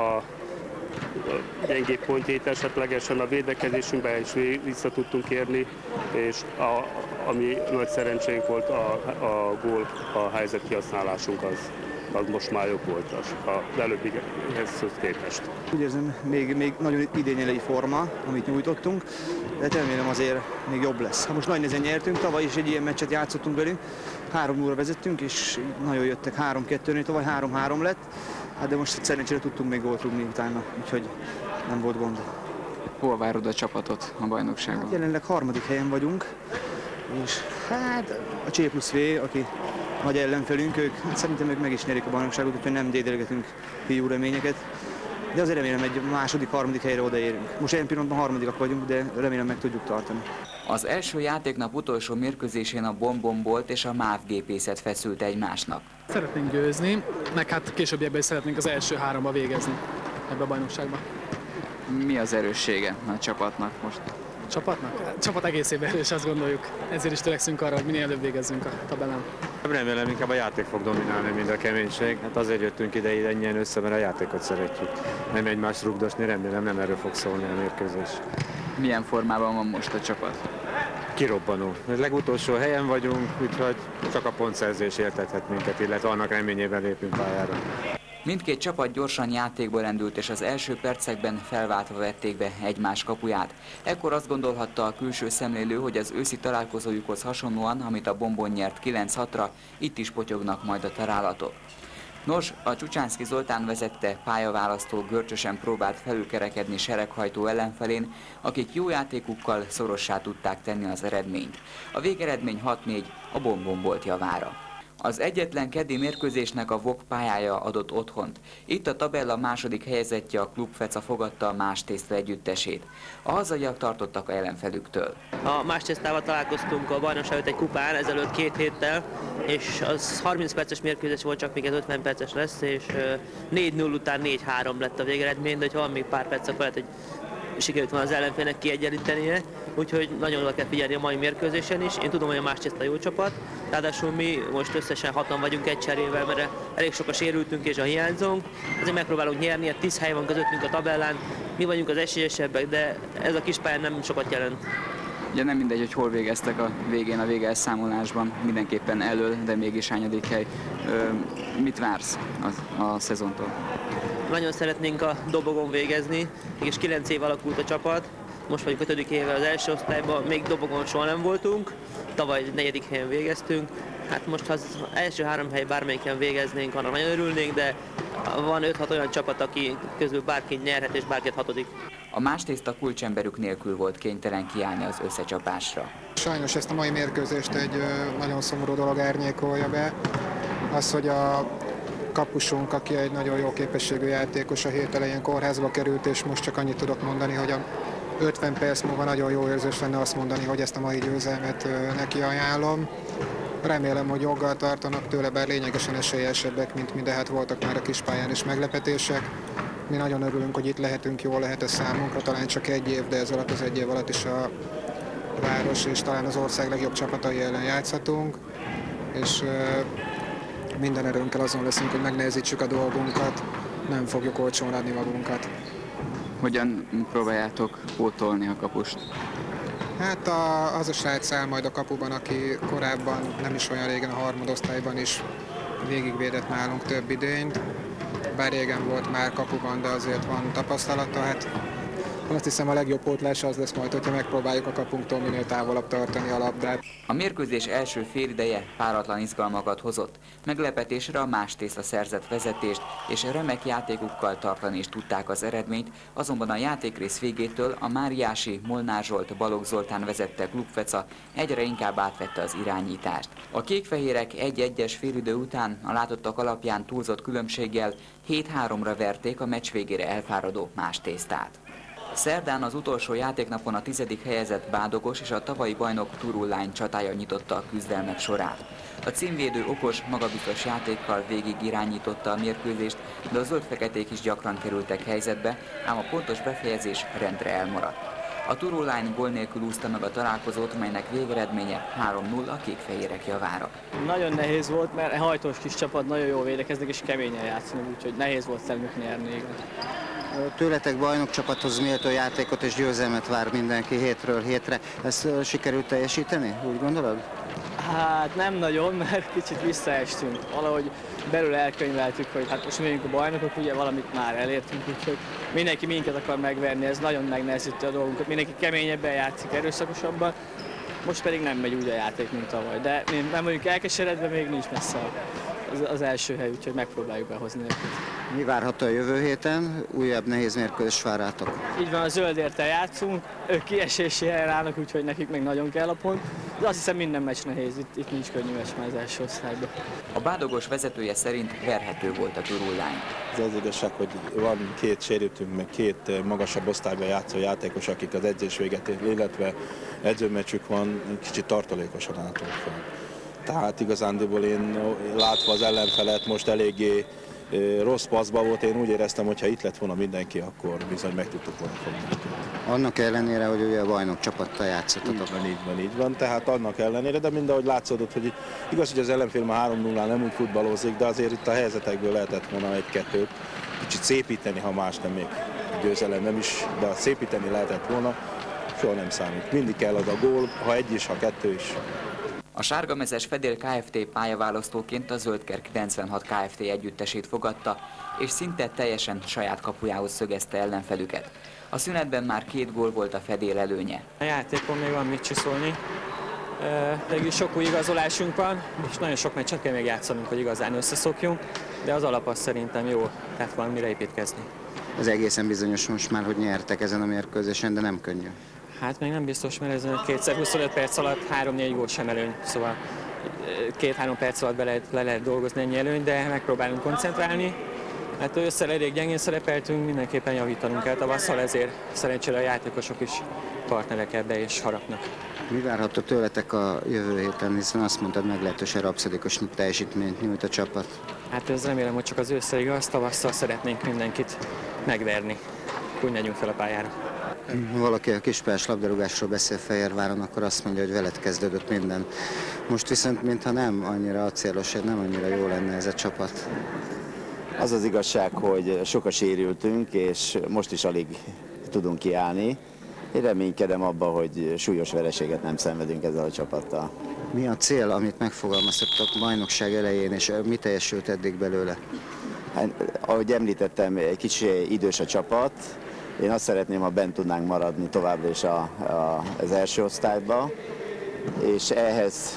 gyengébb pontjait, esetlegesen a védekezésünkben is vissza tudtunk érni, és ami nagy szerencsénk volt, a gól, a helyzet kihasználásunk az most már jobb volt az előbbihez képest. Úgy érzem, még nagyon idényelei forma, amit nyújtottunk, de remélem azért még jobb lesz. Ha most nagy nehezen nyertünk, tavaly is egy ilyen meccset játszottunk velünk, 3-0-ra vezettünk, és nagyon jöttek 3-2-nél, tavaly 3-3 lett, hát de most szerencsére tudtunk még gólt rúgni utána, úgyhogy nem volt gond. Hol várod a csapatot a bajnokságban? Hát jelenleg harmadik helyen vagyunk, és hát a C+V, aki nagy ellenfelünk, szerintem ők meg is nyerik a bajnokságot, úgyhogy nem dédelgetünk fiú reményeket. De azért remélem egy második, harmadik helyre odaérünk. Most ilyen pillanatban harmadikak vagyunk, de remélem meg tudjuk tartani. Az első játéknap utolsó mérkőzésén a Bombon és a MÁV gépészet feszült egymásnak. Szeretnénk győzni, meg hát későbbiekben is szeretnénk az első háromba végezni ebbe a bajnokságban. Mi az erőssége a csapatnak most? Csapatnak? A csapat egészében erős, azt gondoljuk. Ezért is törekszünk arra, hogy minél előbb végezzünk a tabellán. Remélem inkább a játék fog dominálni, mint a keménység. Hát azért jöttünk ide ennyien össze, mert a játékot szeretjük. Nem egymást rugdosni, remélem nem erről fog szólni a mérkőzés. Milyen formában van most a csapat? Kirobbanó. Legutolsó helyen vagyunk, úgyhogy csak a pontszerzés éltethet minket, illetve annak reményében lépünk pályára. Mindkét csapat gyorsan játékba rendült, és az első percekben felváltva vették be egymás kapuját. Ekkor azt gondolhatta a külső szemlélő, hogy az őszi találkozójukhoz hasonlóan, amit a Bombon nyert 9-6-ra, itt is potyognak majd a találatok. Nos, a Csucsánszky Zoltán vezette pályaválasztó görcsösen próbált felülkerekedni sereghajtó ellenfelén, akik jó játékukkal szorossá tudták tenni az eredményt. A végeredmény 6-4 a Bombon volt javára. Az egyetlen keddi mérkőzésnek a VOK pályája adott otthont. Itt a tabella második helyezettje a Klub Feca fogadta a Mástészta együttesét. A hazaiak tartottak a ellenfelüktől. A Mástésztával találkoztunk a bajnokság egy kupán ezelőtt 2 héttel, és az 30 perces mérkőzés volt, csak még ez 50 perces lesz, és 4-0 után 4-3 lett a végeredmény, de ha van még pár perc, akkor lehet, hogy sikerült volna az ellenfélnek kiegyenlítenie, úgyhogy nagyon oda kell figyelni a mai mérkőzésen is. Én tudom, hogy a Mástészta jó csapat, ráadásul mi most összesen 6-an vagyunk egy cserével, mert elég sokan sérültünk és a hiányzónk. Ezért megpróbálunk nyerni, 10 hely van közöttünk a tabellán, mi vagyunk az esélyesebbek, de ez a kispályán nem sokat jelent. Ugye nem mindegy, hogy hol végeztek a végén, a végelszámolásban, mindenképpen elől, de mégis hányadik hely. Mit vársz a szezontól? Nagyon szeretnénk a dobogon végezni, mégis 9 év alakult a csapat, most vagyunk 5. éve az első osztályban, még dobogon soha nem voltunk, tavaly 4. helyen végeztünk. Hát most, ha az első 3 hely bármelyiken végeznénk, annak nagyon örülnénk, de van 5-6 olyan csapat, aki közül bárki nyerhet és bárki 6. A Mástészta kulcsemberük nélkül volt kénytelen kiállni az összecsapásra. Sajnos ezt a mai mérkőzést egy nagyon szomorú dolog árnyékolja be. Az, hogy a kapusunk, aki egy nagyon jó képességű játékos, a hét elején kórházba került, és most csak annyit tudok mondani, hogy a 50 perc múlva nagyon jó érzés lenne azt mondani, hogy ezt a mai győzelmet neki ajánlom. Remélem, hogy joggal tartanak tőle, bár lényegesen esélyesebbek, mint de hát voltak már a kispályán is meglepetések. Mi nagyon örülünk, hogy itt lehetünk, jól lehet ez számunkra, talán csak 1 év, de ez alatt az 1 év alatt is a város és talán az ország legjobb csapatai ellen játszhatunk. És minden erőnkkel azon leszünk, hogy megnehezítsük a dolgunkat, nem fogjuk olcsón adni magunkat. Hogyan próbáljátok pótolni a kapust? Hát az a srác áll majd a kapuban, aki korábban, nem is olyan régen a harmadosztályban is végigvédett nálunk több idényt. Bár régen volt már kapuban, de azért van tapasztalata. Hát azt hiszem a legjobb pótlás az lesz majd, hogyha megpróbáljuk a kapunktól minél távolabb tartani a labdát. A mérkőzés első félideje páratlan izgalmakat hozott. Meglepetésre a Mástészta szerzett vezetést, és remek játékukkal tartani is tudták az eredményt, azonban a játékrész végétől a Máriási, Molnár Zsolt, Balogh Zoltán vezette Klub Feca egyre inkább átvette az irányítást. A kékfehérek 1-1-es félidő után a látottak alapján túlzott különbséggel 7-3-ra verték a meccs végére elfáradó Mástésztát. Szerdán az utolsó játéknapon a 10. helyezett Bádogos és a tavalyi bajnok Turul-Line csatája nyitotta a küzdelmek sorát. A címvédő okos, magabiztos játékkal végig irányította a mérkőzést, de a zöld-feketék is gyakran kerültek helyzetbe, ám a pontos befejezés rendre elmaradt. A Turul-Line gól nélkül úszta meg a találkozót, melynek végeredménye 3-0 a kékfehérek javára. Nagyon nehéz volt, mert hajtós kis csapat, nagyon jól védekeznek és keményen játszanak, úgyhogy nehéz volt szemük nyerni. Tőletek bajnokcsapathoz méltó játékot és győzelmet vár mindenki hétről hétre. Ezt sikerült teljesíteni, úgy gondolod? Hát nem nagyon, mert kicsit visszaestünk. Valahogy belül elkönyveltük, hogy hát most vagyunk a bajnokok, ugye valamit már elértünk, úgyhogy mindenki minket akar megverni, ez nagyon megnehezíti a dolgunkat. Mindenki keményebben játszik, erőszakosabban, most pedig nem megy úgy a játék, mint tavaly. De mi nem vagyunk elkeseredve, még nincs messze az első hely, úgyhogy megpróbáljuk behozni őket. Mi várható a jövő héten? Újabb nehéz mérkőzés vár rátok. Így van, a zöldértel játszunk, ők kiesési helyen állnak, úgyhogy nekik még nagyon kell a pont. De azt hiszem minden meccs nehéz, itt nincs könnyű meccs már az első osztályban. A Bádogos vezetője szerint verhető volt a Turul-Line. Az igazság, hogy van 2 sérültünk, meg 2 magasabb osztályban játszó játékos, akik az edzés véget ér, illetve edzőmeccsük van, kicsit tartalékosan álltunk fel. Tehát igazándiból én látva az ellenfelet most eléggé rossz passzba volt, én úgy éreztem, hogy ha itt lett volna mindenki, akkor bizony meg tudtuk volna fogni. Annak ellenére, hogy ugye a bajnok csapattal játszottatok. Így van, tehát annak ellenére, de mindahogy látszódott, hogy igaz, hogy az ellenfél már 3-0-nál nem úgy futballozik, de azért itt a helyzetekből lehetett volna 1-2-t kicsit szépíteni, ha más nem még győzelem nem is, de szépíteni lehetett volna, soha nem számít. Mindig kell az a gól, ha 1 is, ha 2 is. A sárgamezes Fedél Kft. Pályaválasztóként a Zöldkerk 96 Kft. Együttesét fogadta, és szinte teljesen saját kapujához szögezte ellenfelüket. A szünetben már 2 gól volt a Fedél előnye. A játékon még van mit csiszolni, de sok új igazolásunk van, és nagyon sok meccset kell még játszanunk, hogy igazán összeszokjunk, de az alap az szerintem jó, tehát van mire építkezni. Ez egészen bizonyos most már, hogy nyertek ezen a mérkőzésen, de nem könnyű. Hát még nem biztos, mert ez 2x25 perc alatt 3-4 gól sem előny, szóval 2-3 perc alatt le lehet dolgozni ennyi előny, de megpróbálunk koncentrálni. Hát ősszel elég gyengén szerepeltünk, mindenképpen javítanunk kell tavasszal, ezért szerencsére a játékosok is partnerek ebbe és harapnak. Mi várható tőletek a jövő héten, hiszen azt mondtad, meglehetősen rapszodikos teljesítményt nyújt a csapat? Hát ez remélem, hogy csak az ősszel igaz, tavasszal szeretnénk mindenkit megverni, úgy megyünk fel a pályára. Valaki a kispályás labdarúgásról beszél Fehérváron, akkor azt mondja, hogy veled kezdődött minden. Most viszont mintha nem annyira acélos, nem annyira jó lenne ez a csapat. Az az igazság, hogy sokat sérültünk, és most is alig tudunk kiállni. Én reménykedem abban, hogy súlyos vereséget nem szenvedünk ezzel a csapattal. Mi a cél, amit megfogalmaztatok a bajnokság elején, és mi teljesült eddig belőle? Hát, ahogy említettem, egy kicsi idős a csapat. Én azt szeretném, ha bent tudnánk maradni továbbra is az első osztályba, és ehhez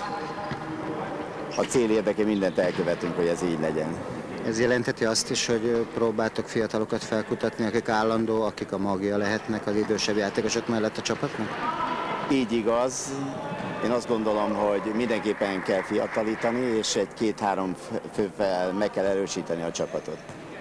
a cél érdekében mindent elkövetünk, hogy ez így legyen. Ez jelentheti azt is, hogy próbáltok fiatalokat felkutatni, akik állandó, akik a magja lehetnek az idősebb játékosok mellett a csapatnak? Így igaz. Én azt gondolom, hogy mindenképpen kell fiatalítani, és egy 2-3 fővel meg kell erősíteni a csapatot.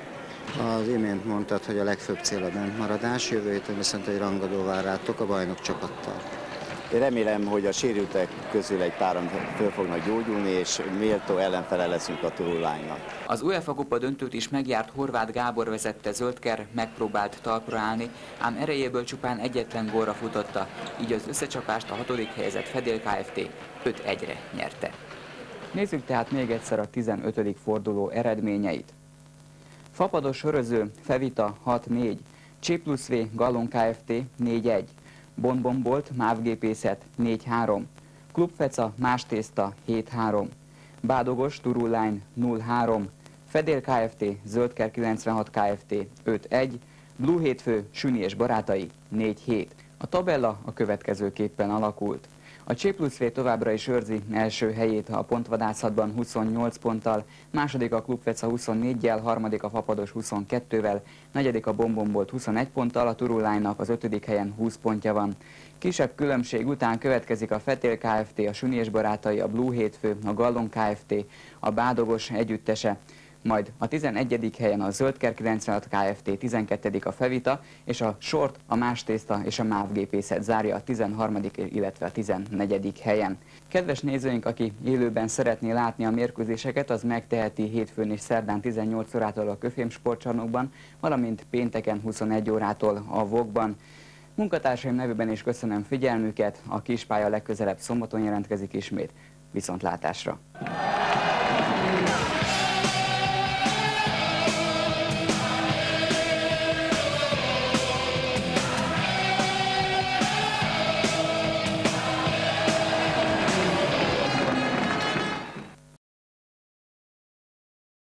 Az imént mondtad, hogy a legfőbb cél a bentmaradás, jövő héten viszont egy rangadó vár rátok a bajnok csapattal. Én remélem, hogy a sérültek közül egy páran föl fognak gyógyulni, és méltó ellenfele leszünk a Turulánynak. Az UEFA kupa döntőt is megjárt Horváth Gábor vezette Zöldker megpróbált talpra állni, ám erejéből csupán egyetlen gólra futotta, így az összecsapást a 6. helyezett Fedél Kft. 5-1-re nyerte. Nézzük tehát még egyszer a 15. forduló eredményeit. Fapados Höröző, Fevita 6-4, C+V Gallon Kft. 4-1, Bonbonbolt Mávgépészet 4-3, Klubfeca Más Tészta 7-3, Bádogos Turulline 0-3, Fedél Kft. Zöldker 96 Kft. 5-1, Blue Hétfő Süni és barátai 4-7. A tabella a következőképpen alakult. A C+V továbbra is őrzi első helyét a pontvadászatban 28 ponttal, második a Klubfeca 24-jel, harmadik a Fapados 22-vel, negyedik a Bonbonbolt 21 ponttal, a Turulánynak az 5. helyen 20 pontja van. Kisebb különbség után következik a Fedél Kft., a Süni és barátai, a Blue Hétfő, a Gallon Kft., a Bádogos együttese, majd a 11. helyen a Zöldker 96 Kft., 12. a Fevita, és a sort a Más Tészta és a Mávgépészet zárja a 13. illetve a 14. helyen. Kedves nézőink, aki élőben szeretné látni a mérkőzéseket, az megteheti hétfőn és szerdán 18 órától a Köfém sportcsarnokban, valamint pénteken 21 órától a VOG-ban. Munkatársaim nevében is köszönöm figyelmüket, a kispálya legközelebb szombaton jelentkezik ismét. Viszontlátásra!